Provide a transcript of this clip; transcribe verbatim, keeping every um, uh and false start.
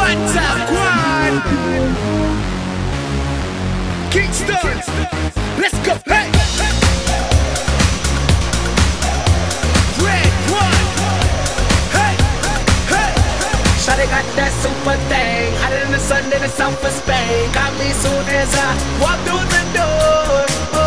One time, one. Kingston, let's go, hey. Red one, hey, hey. Shawty got that super thing, hotter than the sun in the south of Spain. Got me soon as I walk through the door.